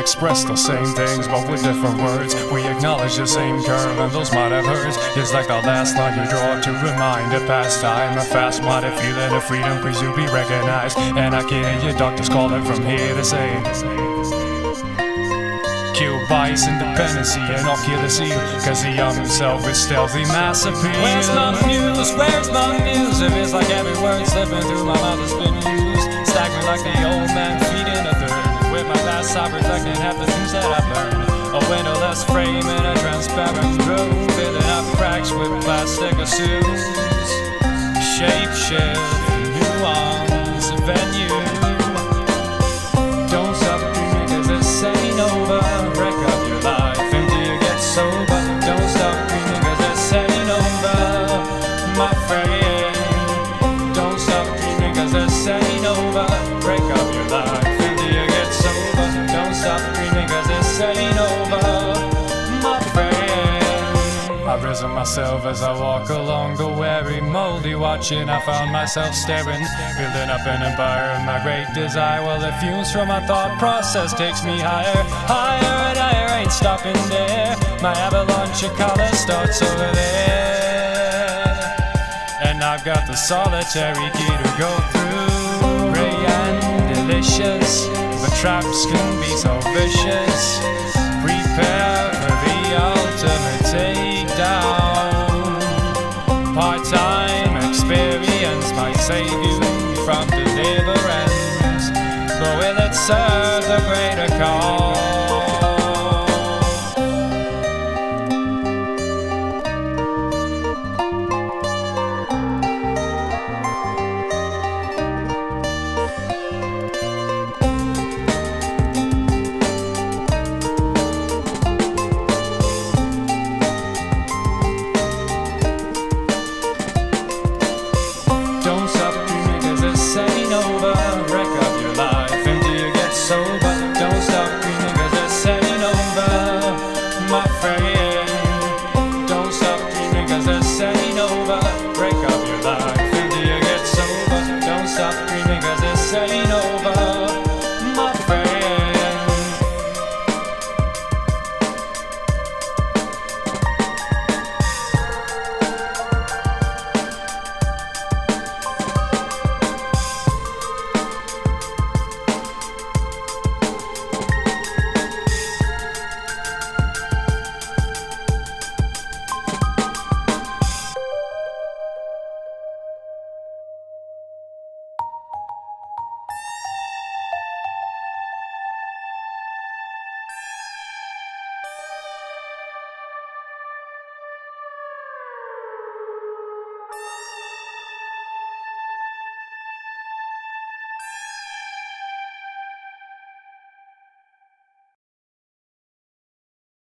express the same things, but with different words. We acknowledge the same curve, and those might have hurts. It's like the last line you draw to remind a past time. A fast-minded feeling of freedom, please you be recognized. And I can hear your doctors calling from here to say, kill bias, independency, and I'll kill the seal, cause the young himself is stealthy mass appeal. Where's my muse? Where's my muse? If it's like every word slipping through my mouth has been used, staggering like the old man feeding a third. With my past I reflecting half the things that I've learned. A windowless frame in a transparent room, filling up cracks with plastic assumes. Shape shift, nuance, venue. Don't stop dreaming cause this ain't over. Break up your life until you get sober. Don't stop dreaming cause this ain't over, my friend. Don't stop dreaming cause this ain't over. Break up your life until you get sober. Don't stop dreaming cause this ain't over, my friend. I've risen myself as I walk along the weary, moldy watching. I found myself staring, building up an empire of my great desire. Well, the fumes from my thought process takes me higher, higher and higher, ain't stopping there. My avalanche of color starts over there, and I've got the solitary key to go through. Gray and delicious, but traps can be so vicious. Prepare for the ultimate takedown. Part-time experience might save you from deliverance, but will it serve the greater cause? Don't stop